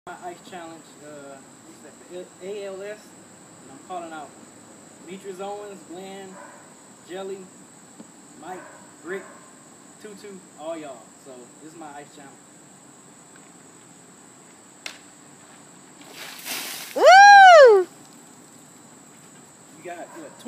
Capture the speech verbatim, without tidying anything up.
My ice challenge, uh, what's that, for A L S, and I'm calling out Demetrius Owens, Glenn, Jelly, Mike, Rick, Tutu, all y'all. So this is my ice challenge. Woo! You got what?